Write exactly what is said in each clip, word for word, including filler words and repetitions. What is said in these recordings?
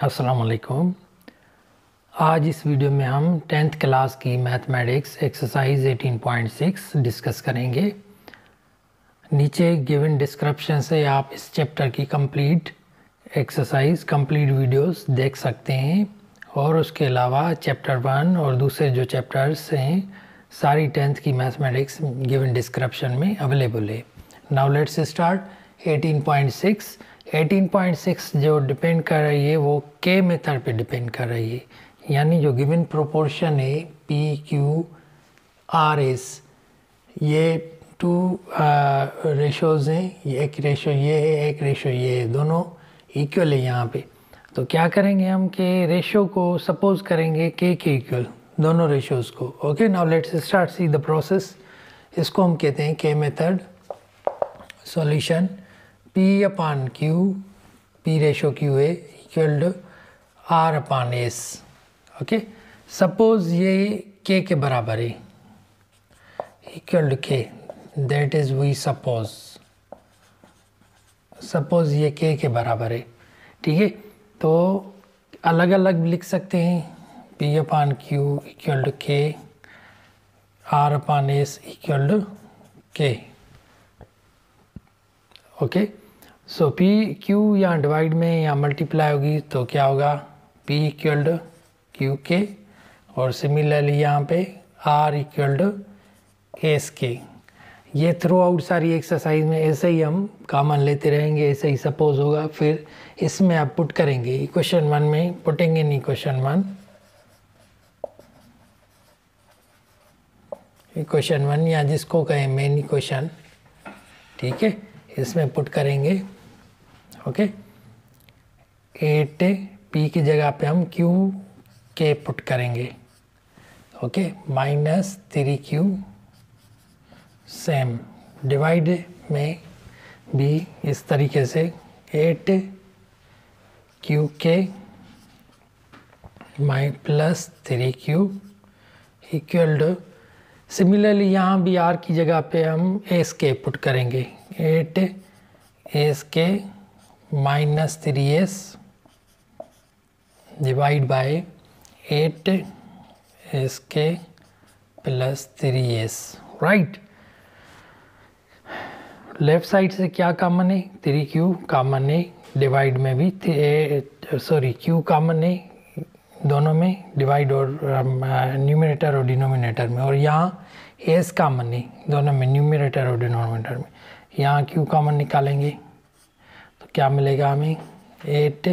अस्सलाम वालेकुम। आज इस वीडियो में हम टेंथ क्लास की मैथमेटिक्स एक्सरसाइज अठारह पॉइंट सिक्स डिस्कस करेंगे। नीचे गिवन डिस्क्रिप्शन से आप इस चैप्टर की कंप्लीट एक्सरसाइज कंप्लीट वीडियोस देख सकते हैं और उसके अलावा चैप्टर वन और दूसरे जो चैप्टर्स हैं सारी टेंथ की मैथमेटिक्स गिवन डिस्क्रिप्शन में अवेलेबल है। Now let's start. अठारह पॉइंट सिक्स अठारह पॉइंट सिक्स जो डिपेंड कर रही है वो के मेथड पे डिपेंड कर रही है, यानी जो गिवन प्रोपोर्शन है पी क्यू आर एस, ये टू रेशोज़ हैं, ये एक रेशो ये है, एक रेशो ये है, दोनों इक्वल है यहाँ पे। तो क्या करेंगे हम कि रेशो को सपोज करेंगे के के इक्वल दोनों रेशोज़ को। Okay, now let's start see the process. इसको हम कहते हैं K method. Solution P upon Q, P ratio Q है equal to R upon S. Okay, suppose ये K के बराबर है equal to K, that is we suppose suppose ये K के बराबर है। ठीक है, तो अलग अलग लिख सकते हैं। P upon Q equal to K, R upon S equal to K। Okay, so P Q यहाँ डिवाइड में या मल्टीप्लाई होगी तो क्या होगा P इक्वल टू क्यू के, और सिमिलरली यहाँ पे R इक्वल टू एस के। ये थ्रू आउट सारी एक्सरसाइज में ऐसे ही हम कॉमन लेते रहेंगे, ऐसे ही सपोज होगा। फिर इसमें आप पुट करेंगे इक्वेशन वन में, putting in equation one equation one या जिसको कहें मेन इक्वेशन। ठीक है, इसमें पुट करेंगे। ओके, एट पी की जगह पे हम क्यू के पुट करेंगे। Okay, minus three Q, same divide में भी इस तरीके से एट क्यू के माइ plus three Q equal to, similarly यहाँ भी आर की जगह पे हम एस के पुट करेंगे। Eight S K minus three S divide by eight S K plus three S. Right, left side से क्या कॉमन है? थ्री क्यू कॉमन है, डिवाइड में भी सॉरी क्यू कॉमन है दोनों में, डिवाइड और न्यूमरेटर और डिनोमिनेटर में, और यहाँ एस कॉमन है दोनों में, न्यूमरेटर और डिनोमिनेटर में। यहाँ क्यू कॉमन निकालेंगे तो क्या मिलेगा हमें? Eight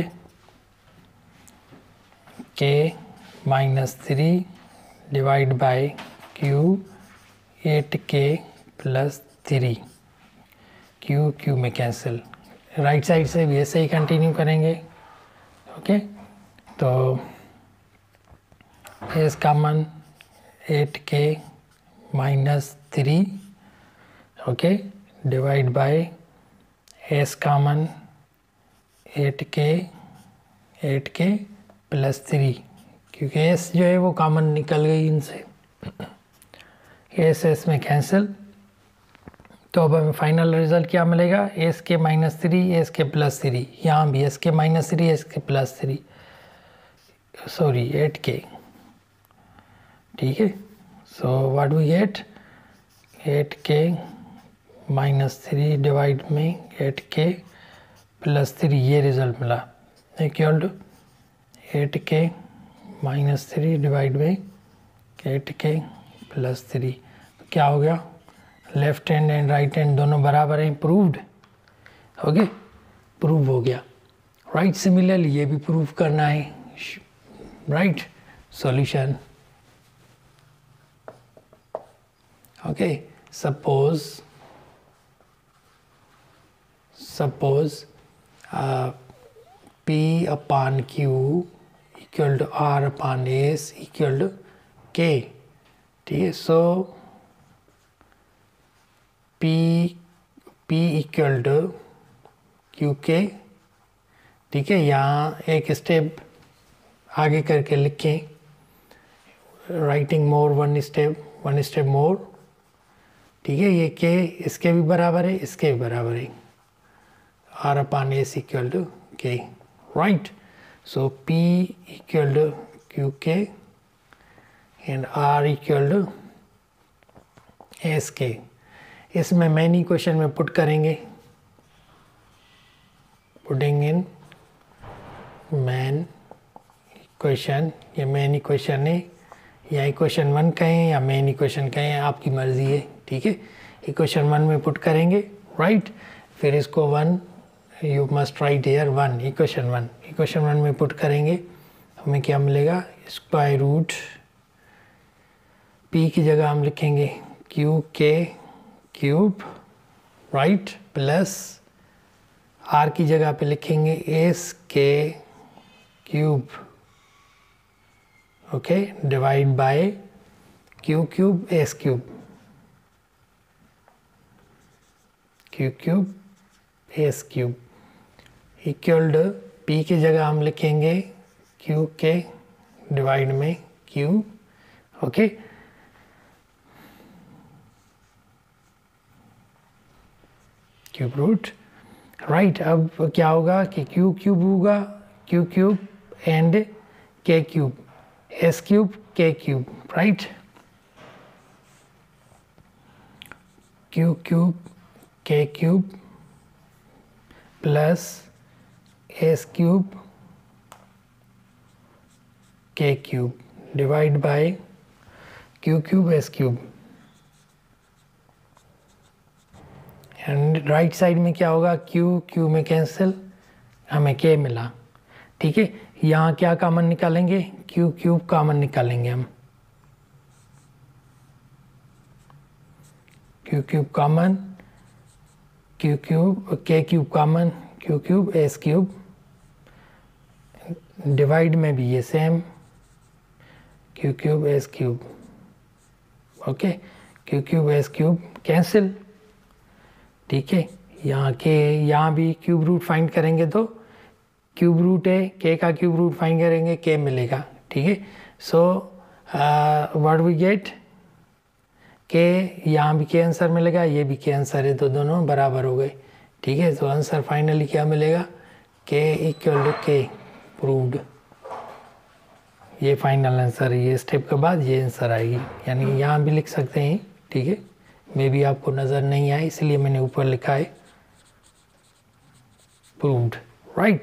K minus three divide by Q, eight K plus three, Q Q में कैंसिल। राइट साइड से भी ऐसे ही कंटिन्यू करेंगे। ओके, तो S common eight K minus three, okay, divide by S common eight K eight K plus three, क्योंकि S जो है वो कॉमन निकल गई इनसे, एस एस में कैंसिल। तो अब हमें फाइनल रिजल्ट क्या मिलेगा? S K minus three, S K plus three, यहाँ भी S K minus three, S K plus three, sorry eight K. ठीक है, so what we get? Eight K minus three divide में एट के प्लस थ्री, ये result मिला equal to eight K minus three divide में eight K plus three. तो क्या हो गया? Left hand and right hand दोनों बराबर हैं, प्रूव्ड। ओके, प्रूव हो गया। राइट, सिमिलरली ये भी प्रूव करना है। Right, solution. Okay, suppose suppose P upon Q equal to R upon S equal to K। ठीक है, सो P P equal to Q K. ठीक है, यहाँ एक स्टेप आगे करके लिखें, writing more one step one step more. ठीक है, ये के इसके भी बराबर है, इसके भी बराबर है, R upon S equal to K. Right, So P equal to Q K and R equal to S K. इसमें मैन इक्वेशन में पुट करेंगे, पुटिंग इन मैन इक्वेशन, ये मैन इक्वेशन है या इक्वेशन वन कहें या मेन इक्वेशन कहें, आपकी मर्जी है, ठीक है। इक्वेशन वन में पुट करेंगे, राइट right? फिर इसको one, you must write here one, equation one, equation one में पुट करेंगे, हमें क्या मिलेगा, स्क्वायर रूट पी की जगह हम लिखेंगे Q K cube, right, plus are की जगह पे लिखेंगे S K cube, okay, divide by Q cube S cube, Q cube S cube equal to P की जगह हम लिखेंगे क्यू के डिवाइड में Q, okay, cube root, right. अब क्या होगा कि क्यू क्यूब होगा Q cube and K cube, S cube K cube, right, Q cube K cube plus S cube K cube divide by Q cube S cube, and right side में क्या होगा, Q Q में cancel, हमें के मिला, ठीक है। यहाँ क्या कॉमन निकालेंगे, क्यू क्यूब कॉमन निकालेंगे हम, Q cube common, Q cube K cube common, Q cube S cube, divide में भी ये same, Q cube S cube, okay, Q cube S cube cancel, ठीक है। यहाँ के यहाँ भी क्यूब रूट फाइंड करेंगे तो क्यूब रूट है, के का क्यूब रूट फाइंड करेंगे, के मिलेगा, ठीक है। सो व्हाट वी गेट, के, यहाँ भी के आंसर मिलेगा, ये भी के आंसर है, तो दोनों बराबर हो गए, ठीक है। तो आंसर फाइनली क्या मिलेगा, K equal to K, proved, ये फाइनल आंसर है। ये स्टेप के बाद ये आंसर आएगी, यानी यहाँ भी लिख सकते हैं, ठीक है। मे भी आपको नज़र नहीं आए इसलिए मैंने ऊपर लिखा है proved, right.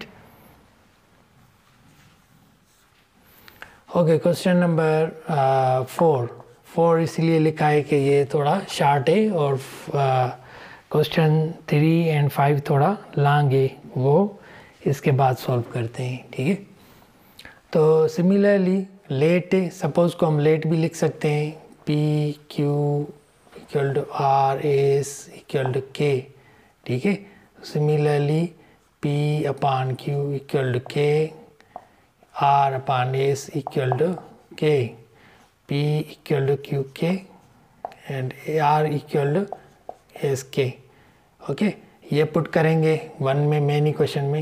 Okay, question number four, four इसलिए लिखा है कि ये थोड़ा शार्ट है और क्वेश्चन थ्री एंड फाइव थोड़ा लॉन्ग है, वो इसके बाद सॉल्व करते हैं, ठीक है। तो सिमिलरली लेट, सपोज को हम लेट भी लिख सकते हैं, P Q equal to R S equal to K, ठीक है। Similarly P upon Q equal to K, R upon S equal to K, P equal to Q K and R equal to S K, okay. ये put करेंगे one में, main equation में,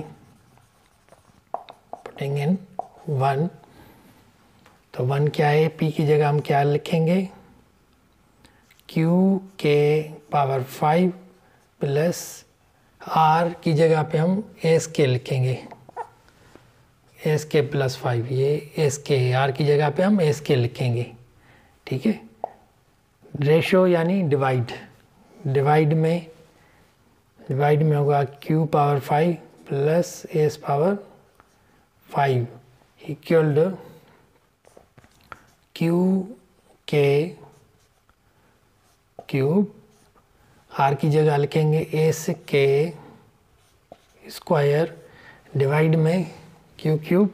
putting in one, तो one क्या है, P की जगह हम क्या लिखेंगे, क्यू के पावर फाइव प्लस आर की जगह पे हम एस के लिखेंगे, एस के प्लस फाइव, ये एस के, आर की जगह पे हम एस के लिखेंगे, ठीक है। रेशो यानी डिवाइड, डिवाइड में डिवाइड में होगा Q power five plus S power five equal to Q K cube, R की जगह लिखेंगे एस के स्क्वायर डिवाइड में क्यू क्यूब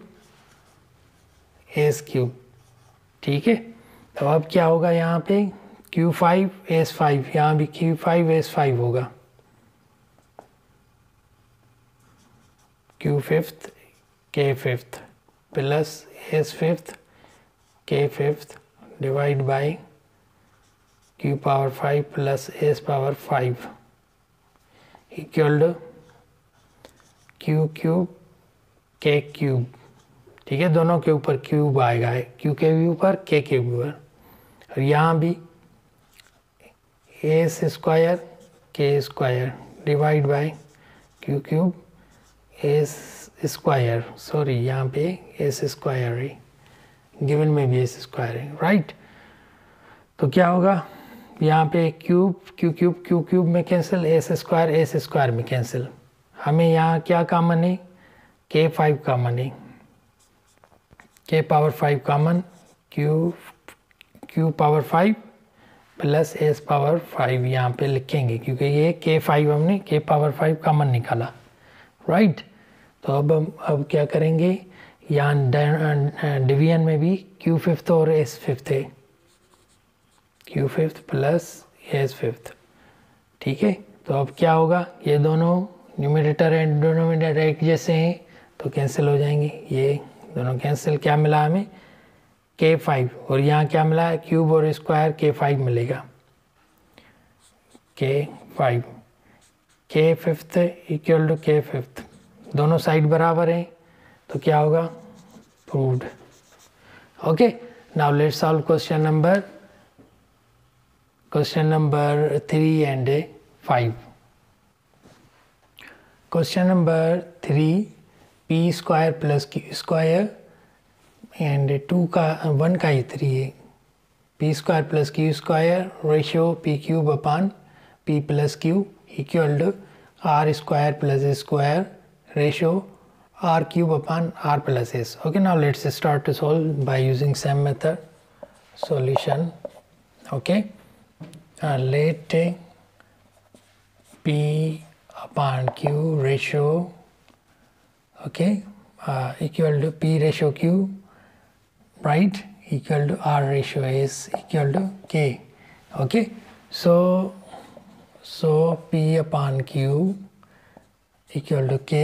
एस क्यूब, ठीक है। तो अब क्या होगा यहाँ पे, क्यू फाइव एस फाइव, यहाँ भी क्यू फाइव एस फाइव होगा, Q fifth K fifth plus S fifth K fifth divide by Q power five plus S power five equal to Q cube K cube, ठीक है। दोनों के ऊपर cube आएगा, है क्यू के भी ऊपर के के भी ऊपर, और यहाँ भी S square K square divide by Q cube S square, sorry यहाँ पे एस स्क्वायर है, गिवन में भी एस स्क्वायर है, राइट। तो क्या होगा यहाँ पे cube Q cube Q cube में cancel, S square S square में कैंसिल। हमें यहाँ क्या कॉमन है, के फाइव कॉमन है, K power five common, Q Q power five plus S power five यहाँ पे लिखेंगे क्योंकि ये के फाइव हमने के पावर फाइव कॉमन निकाला, राइट। तो अब हम अब क्या करेंगे, यहाँ डिवीजन में भी क्यू फिफ्थ और एस फिफ्थ है, Q fifth plus S fifth, ठीक है। तो अब क्या होगा, ये दोनों न्यूमरेटर एंड डिनोमिनेटर एक जैसे हैं तो कैंसिल हो जाएंगे, ये दोनों कैंसिल। क्या मिला हमें, के फाइव, और यहाँ क्या मिला है, क्यूब और स्क्वायर के फाइव मिलेगा, K five, K fifth equal to K fifth, दोनों साइड बराबर हैं तो क्या होगा, proved. Okay, now let's solve question number question number three and five. Question number three, P square plus Q square and two का one का ही three है, P square plus Q square ratio P cube upon P plus Q equal to R square plus square ratio R cube upon R plus S. Okay, now let's start to solve by using same method solution. Okay, let P upon Q ratio, okay, equal to P ratio Q, right, equal to R ratio is equal to K. Okay, so so P upon Q equal to K,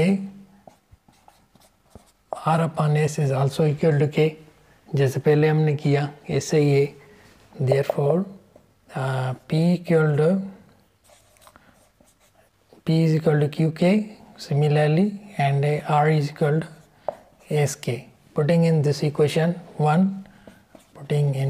R upon S is also equal to K, जैसे पहले हमने किया ऐसे ही है। therefore uh, P equal to P is equal to Q K similarly, and uh, R is equal to S K. Putting in this equation one, putting in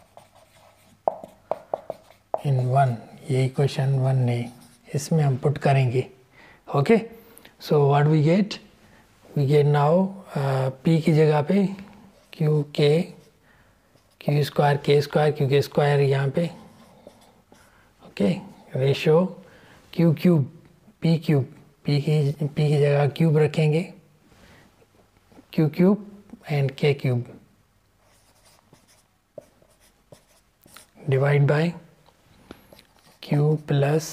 in one, ये equation one है, इसमें हम put करेंगे। Okay, so what we get, we get now uh, P की जगह पे Q K, Q square K square क्योंकि square यहाँ पे, okay, ratio Q cube P cube, P की P की जगह क्यूब रखेंगे, Q cube and K cube divide by Q plus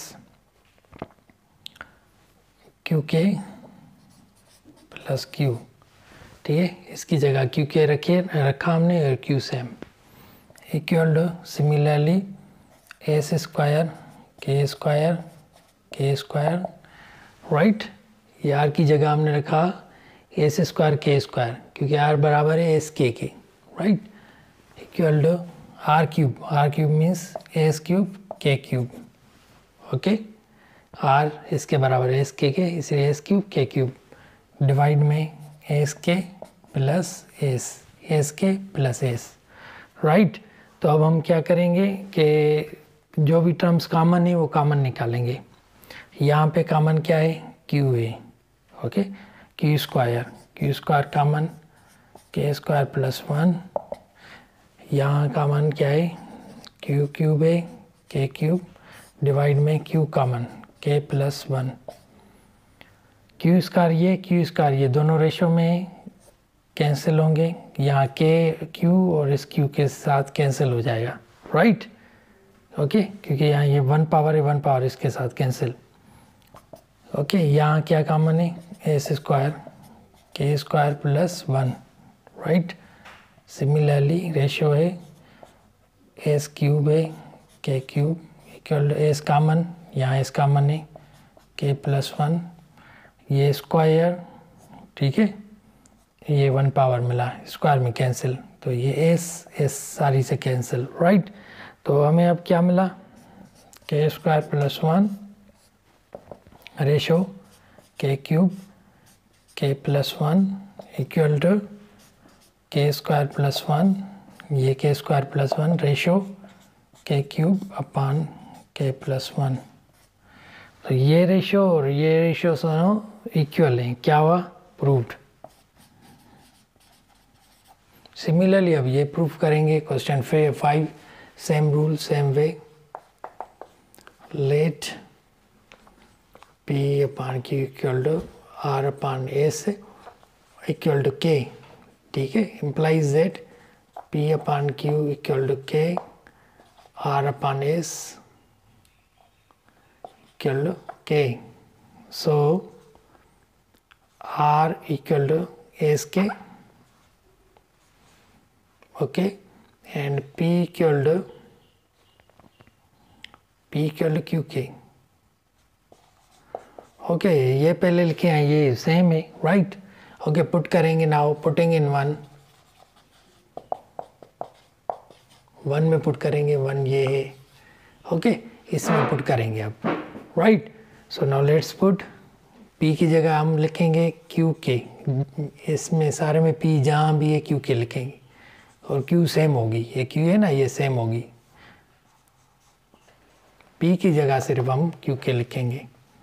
Q K plus Q, ठीक है। इसकी जगह Q K रखे रखा हमने और Q same, equal to similarly S square K square K square, right. ये आर की जगह हमने रखा एस स्क्वायर के स्क्वायर क्योंकि आर बराबर है एस के के, right, equal to R cube, R cube means S cube K cube, okay. R इसके बराबर है एस के के, इसलिए S cube K cube, divide में S K plus S, S K plus S, right. तो अब हम क्या करेंगे कि जो भी टर्म्स कॉमन है वो कॉमन निकालेंगे। यहाँ पे कॉमन क्या है, क्यू है, okay, Q square, Q square common K square plus one, यहाँ कॉमन क्या है, क्यू क्यूब है के क्यूब, डिवाइड में Q common K plus one, Q square ये क्यू स्क्वायर ये दोनों रेशो में कैंसिल होंगे, यहाँ के क्यू और इस क्यू के साथ कैंसिल हो जाएगा, राइट, ओके, क्योंकि यहाँ ये वन पावर है, वन पावर इसके साथ कैंसिल, ओके। यहाँ क्या कॉमन है, S square K square plus one, right. Similarly ratio है एस क्यूब है K cube equal to S common, यहाँ एस कॉमन है के प्लस वन, ये स्क्वायर, ठीक है, ये वन पावर मिला, स्क्वायर में कैंसिल, तो ये एस एस सारी से कैंसिल, राइट। तो हमें अब क्या मिला, K square plus one ratio K cube K plus one equal to K square plus one, ये K square plus one ratio K cube upon K plus one. तो ये रेशो और ये रेशो दोनों इक्वल हैं, क्या हुआ, प्रूव्ड। सिमिलरली अब ये प्रूफ करेंगे question five, same rule same way, let P upon Q equal to R upon S equal to K, ठीक है, implies that P upon Q equal to K R upon S equal to K, so R equal to S K, okay, and P equal to P equal to Q K, okay, ये पहले लिखे हैं, ये same है, right, okay, put करेंगे now, putting in one, one में put करेंगे, one ये है, ओके, इसमें पुट करेंगे अब, right, so now let's put, P की जगह हम लिखेंगे Q K, इसमें सारे में P जहाँ भी है Q K लिखेंगे, और Q सेम होगी, ये Q है ना, ये सेम होगी, P की जगह सिर्फ हम Q K लिखेंगे,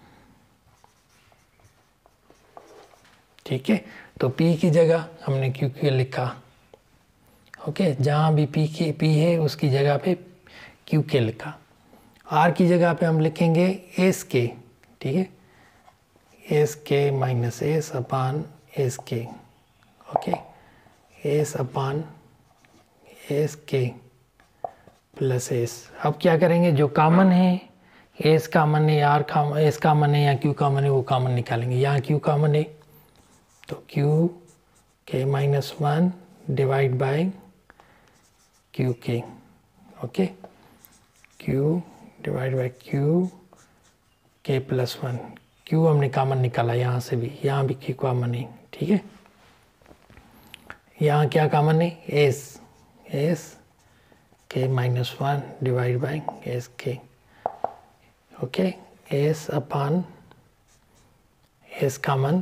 ठीक है, तो P की जगह हमने Q K लिखा, ओके, जहाँ भी P की P है उसकी जगह पे Q K लिखा, R की जगह पे हम लिखेंगे S K, ठीक है, S K minus S upon S K, okay, S upon S K plus S. अब क्या करेंगे, जो कॉमन है, एस कॉमन है, आर कॉमन, एस कॉमन है या क्यू कॉमन है, वो कॉमन निकालेंगे, यहाँ क्यू कॉमन है तो Q K minus one divide by Q K, okay, Q divide by Q K plus one, Q हमने कॉमन निकाला यहाँ से भी, यहाँ भी क्यू कॉमन है, ठीक है, यहाँ क्या कॉमन है, S, S K minus one divide by S K, okay, S upon S common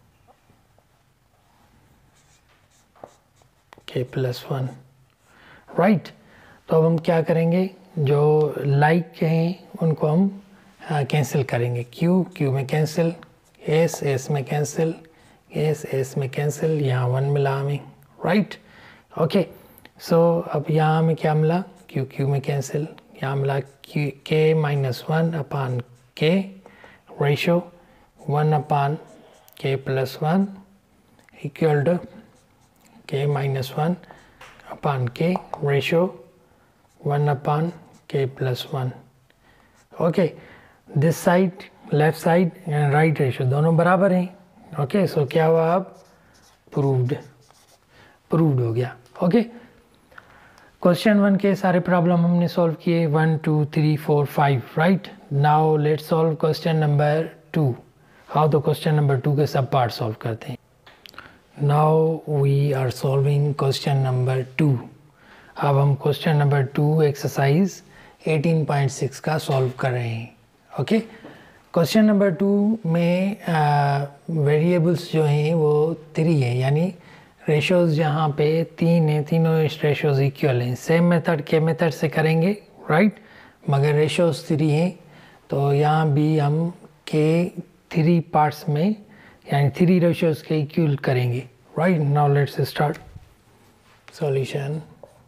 K plus one, right, तो अब हम क्या करेंगे, जो लाइक like हैं उनको हम कैंसिल करेंगे, क्यू क्यू में कैंसिल, एस एस में कैंसिल, एस एस में कैंसिल, यहाँ वन मिला हमें, राइट, ओके, सो अब यहाँ हमें क्या मिला, क्यू क्यू में कैंसिल, यहाँ मिला Q K minus one upon K ratio one upon K plus one equal to K minus one upon K ratio one upon K plus one, okay, this side left side and right ratio दोनों बराबर हैं, okay, सो क्या हुआ, अब proved, proved हो गया, okay. Question one के सारे प्रॉब्लम हमने सॉल्व किए, one two three four five, right, now let's solve question number two, how तो क्वेश्चन नंबर टू के सब पार्ट सॉल्व करते हैं। Now we are solving question number two, अब हम question number two exercise eighteen point six का solve कर रहे हैं, ओके। क्वेश्चन नंबर टू में वेरिएबल्स uh, जो हैं वो थ्री है, यानी रेशोज़ जहाँ पे तीन है, तीनों रेशोज़ इक्वल हैं, सेम मेथड के मेथड से करेंगे, राइट, मगर रेशोज़ थ्री हैं, तो यहाँ भी हम के थ्री पार्ट्स में यानी थ्री रेशोज़ के इक्वल करेंगे, right. Now let's start solution,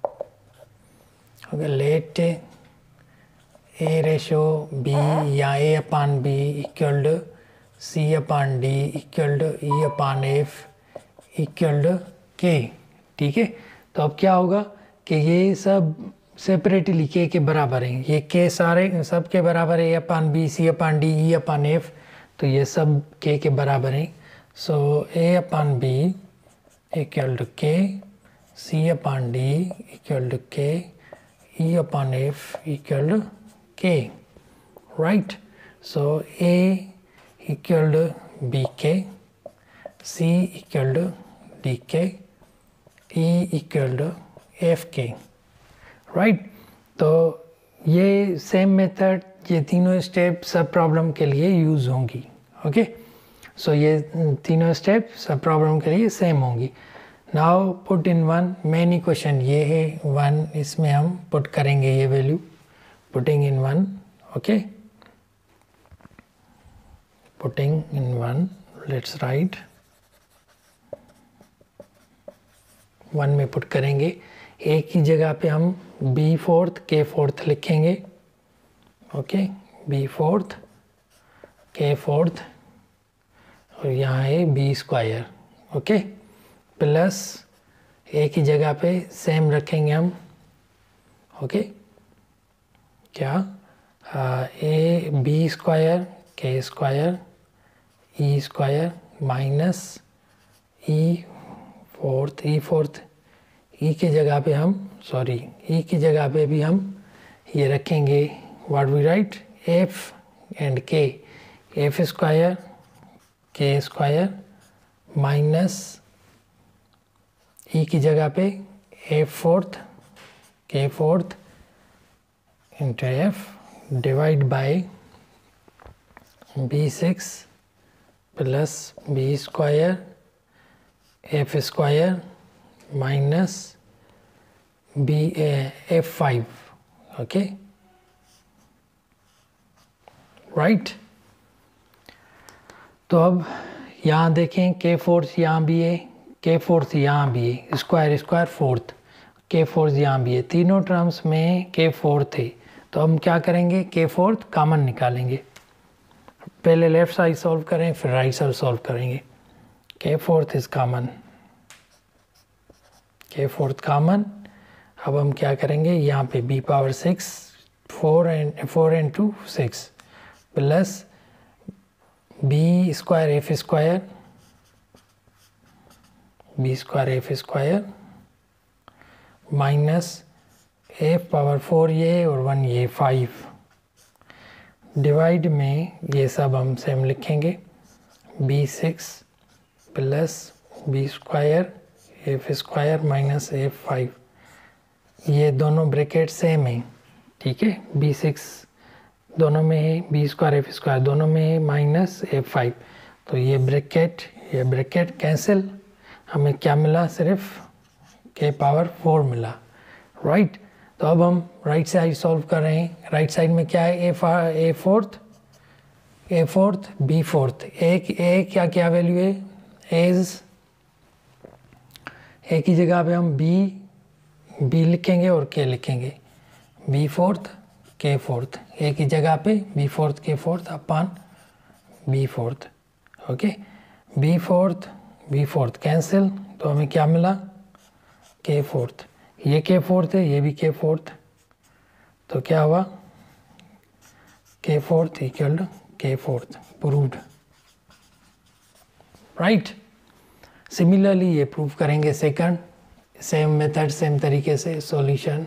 okay, let A ratio B या A upon B equal to C upon D equal to E upon F equal to K, ठीक है, तो अब क्या होगा कि ये सब सेपरेटली के के बराबर हैं, ये के सारे सब के बराबर है, A upon B, C upon D, E upon F, तो ये सब के के बराबर हैं, so A upon B equal to K, C upon D equal to K, E upon F equal to K, right, so A equal to B K, C equal to D K, E equal to F K, right, तो ये same method, ये तीनों step सब problem के लिए use होंगी, okay, सो ये तीनों स्टेप सब प्रॉब्लम के लिए सेम होंगी। Now put in one, main equation ये है वन, इसमें हम पुट करेंगे ये value, putting in one, okay, putting in one, let's write, one में पुट करेंगे, ए की जगह पे हम बी फोर्थ के फोर्थ लिखेंगे, okay, B fourth K fourth, और यहाँ है B square, okay, plus A की जगह पे सेम रखेंगे हम, ओके, क्या, A B square K square E square minus E fourth, E fourth, E की जगह पे हम, सॉरी, ई की जगह पे भी हम ये रखेंगे, what we write, F and K, F square K square minus E की जगह पे F fourth K fourth into F divide by B six plus B square F square minus B F five, okay, right. तो अब यहाँ देखें के fourth यहाँ भी है, के फोर्थ यहाँ भी है, square square fourth, K fourth यहाँ भी है, तीनों टर्म्स में के फोर्थ है, तो हम क्या करेंगे, के फोर्थ कॉमन निकालेंगे, पहले लेफ्ट साइड सॉल्व करें फिर राइट साइड सॉल्व करेंगे, K fourth is common, K fourth common, अब हम क्या करेंगे, यहाँ पे B power six, four and four and two six, plus B square F square, B square F square minus F power four ये और one ये फाइव, डिवाइड में ये सब हम सेम लिखेंगे, B six plus B square F square minus F five, ये दोनों ब्रैकेट सेम है, ठीक है, बी सिक्स दोनों में है, बी स्क्वायर एफ स्क्वायर दोनों में है, माइनस एफ फाइव, तो ये ब्रैकेट ये ब्रैकेट कैंसिल, हमें क्या मिला, सिर्फ के पावर फोर मिला, राइट। तो अब हम राइट साइड सॉल्व कर रहे हैं, राइट साइड में क्या है, A A fourth A fourth B fourth, A A क्या क्या वैल्यू है, एज ए की जगह पे हम बी बी लिखेंगे और के लिखेंगे, B fourth K fourth, A की जगह पे B fourth K fourth upon B fourth, okay, B fourth B fourth cancel, तो हमें क्या मिला, के फोर्थ, ये के फोर्थ है ये भी के फोर्थ, तो क्या हुआ, K fourth equal to K fourth, proved, right. Similarly ये प्रूव करेंगे सेकंड, सेम मेथड सेम तरीके से, solution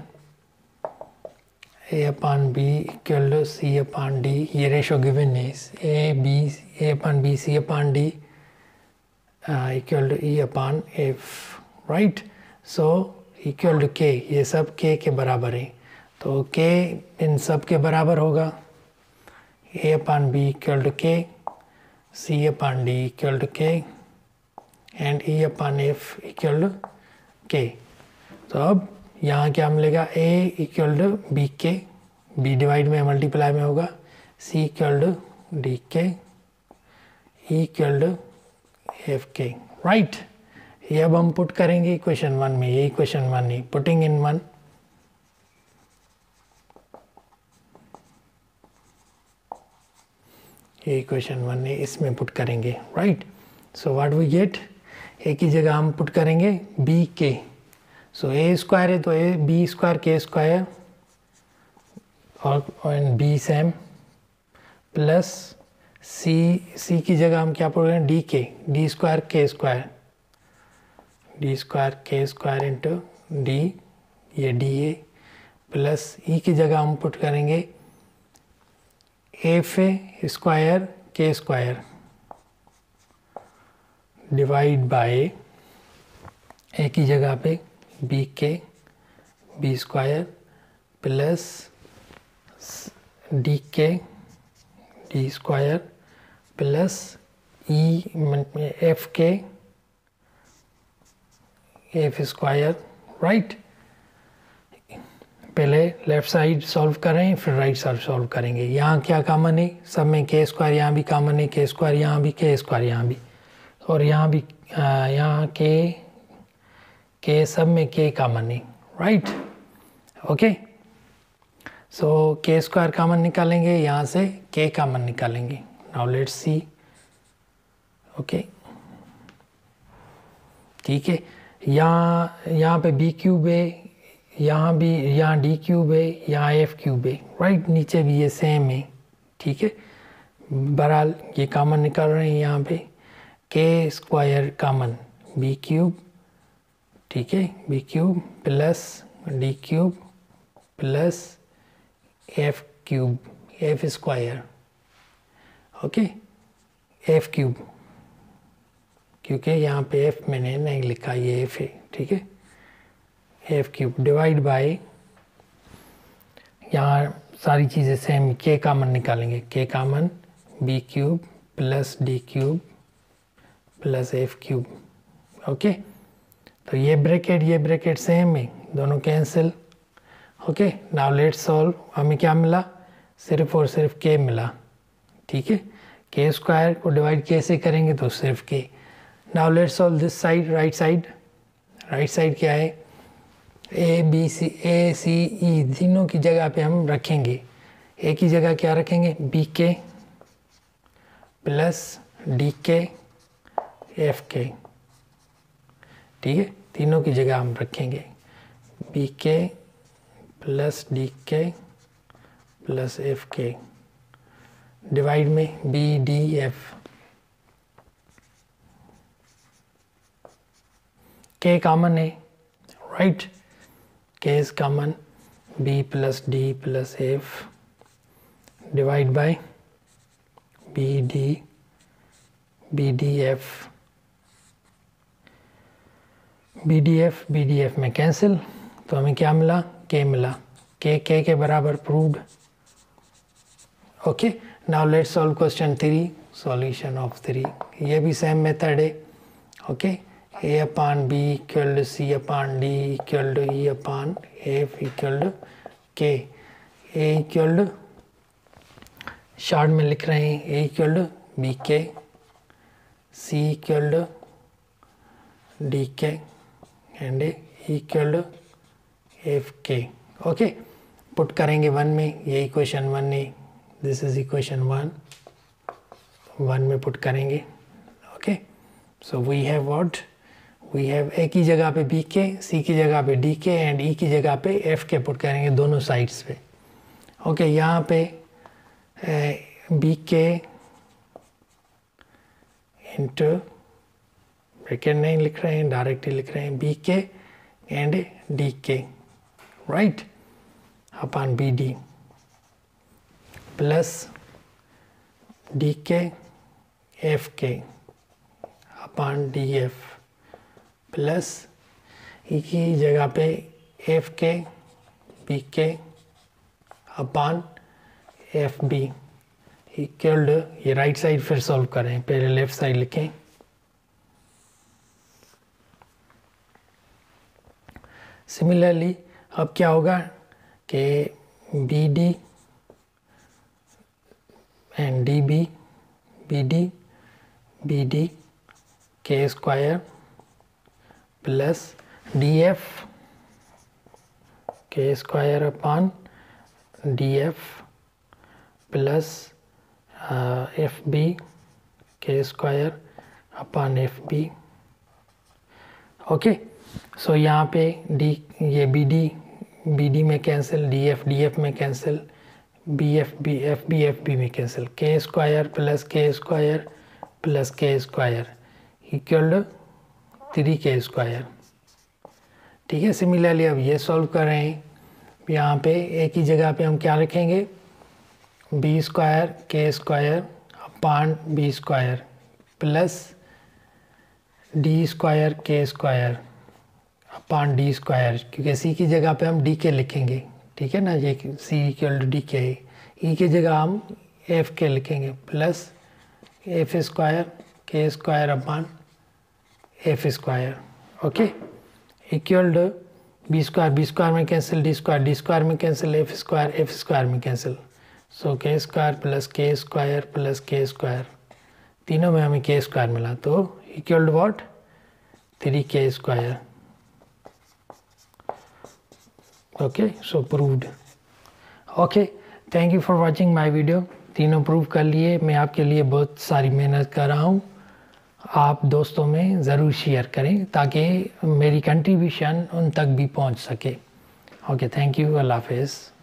A upon B equal to C upon D, ये रेशो गिवन है, A B A upon B C upon D equal to E upon F, right. So equal to K, ये सब K के बराबर है, तो के इन सब के बराबर होगा, A upon B equal to K, C upon D equal to K and E upon F equal to K. तो अब यहाँ क्या मिलेगा, A equal to B K, B divide में मल्टीप्लाई में होगा, C equal to D K, E equal to F K, right. ये अब हम पुट करेंगे इक्वेशन वन में, ये इक्वेशन वन है, पुटिंग इन वन, ये इक्वेशन वन है, इसमें पुट करेंगे, right. So what we get, A की जगह हम पुट करेंगे बी के, सो ए स्क्वायर है तो A B square K square और and B same, plus C C की जगह हम क्या पुट करेंगे, D K, D square K square, D square K square into D, ये डी ए, प्लस ई की जगह हम पुट करेंगे F A square K square divide by A की जगह पे B K B square plus D K D square plus E F K F square, right. पहले left side solve करें फिर राइट साइड सॉल्व करेंगे। यहाँ क्या कॉमन है, सब में के स्क्वायर यहाँ भी कॉमन है, के स्क्वायर यहाँ भी, के स्क्वायर यहाँ भी, और यहाँ भी यहाँ के के सब में के कॉमन है, राइट। ओके, सो के स्क्वायर कॉमन निकालेंगे, यहाँ से के कॉमन निकालेंगे। Now let's see. ओके, ठीक है, यहाँ यहाँ पे बी क्यूब है, यहाँ भी, यहाँ डी क्यूब है, यहाँ एफ क्यूब है, राइट। नीचे भी ये सेम है, ठीक है। बहरहाल ये कॉमन निकाल रहे हैं यहाँ पे, के स्क्वायर कॉमन बी क्यूब, ठीक है, B cube plus D cube plus F cube, F square, okay, F cube, क्योंकि यहाँ पे एफ मैंने नहीं लिखा, ये एफ है, ठीक है, एफ क्यूब डिवाइड बाय, यहाँ सारी चीज़ें सेम, के कॉमन निकालेंगे, K common B cube plus D cube plus F cube, okay. तो ये ब्रैकेट ये ब्रैकेट सेम है, दोनों cancel, okay. Now let's solve. हमें क्या मिला, सिर्फ और सिर्फ के मिला, ठीक है। के स्क्वायर को डिवाइड कैसे करेंगे, तो सिर्फ K. Now let's solve this side, right side. Right side क्या है, ए बी सी, ए सी ई तीनों की जगह पे हम रखेंगे। ए की जगह क्या रखेंगे, B K plus D K F के, ठीक है, तीनों की जगह हम रखेंगे, B K plus D K plus F K, divide में B D F, K common है, right, K is common, B plus D plus F divide by B D, B D F, B D F, B D F में cancel, तो हमें क्या मिला, के मिला, के के के बराबर proved, okay. Now let's solve question three, solution of three. ये भी सेम मेथड है, okay. A upon B equal to C upon D equal to E upon F equal to K. A equal to, short में लिख रहे हैं, ए equal to B K, C equal to D K and A equal to F K, okay. Put करेंगे one में, ये equation one है, this is equation one, one में put करेंगे, okay. So we have what, we have A की जगह पे B K, सी की जगह पे डी के एंड ई की जगह पे एफ के पुट करेंगे दोनों साइड्स पे, ओके। यहाँ पे बी के इंटू, ब्रैकेट नहीं लिख रहे हैं, डायरेक्टली लिख रहे हैं, B K and D K, right, upon B D plus D K F K upon D F plus E की जगह पे F K B K upon F B equal to, ये राइट साइड फिर solve करें, पहले left side लिखें, similarly अब क्या होगा कि B D and D B, B D B D K square plus D F K square upon D F plus F B K square upon F B, okay. So यहाँ पे D, ये B D B D में cancel, D F D F में cancel, B F B F B F B में cancel, K square plus K square plus K square equal to three K square, ठीक है। Similarly अब ये solve कर रहे हैं, यहाँ पे ए की जगह पे हम क्या रखेंगे, B square K square upon B square plus D square K square upon D square, क्योंकि सी की जगह पे हम डी के लिखेंगे, ठीक है ना, ये सी इक्वल टू डी के है, ई की जगह हम एफ के लिखेंगे plus F square K square upon F square, okay, equal to B square, B square में cancel, D square D square में cancel, F square F square में cancel, so K square plus K square plus K square, तीनों में हमें K square मिला, तो equal to what, three K square. Okay, so proved. Okay, thank you for watching my video. तीनों prove कर लिए। मैं आपके लिए बहुत सारी मेहनत कर रहा हूँ, आप दोस्तों में ज़रूर शेयर करें ताकि मेरी कंट्रीब्यूशन उन तक भी पहुँच सके। ओके, थैंक यू, अल्लाह हाफ़िज़।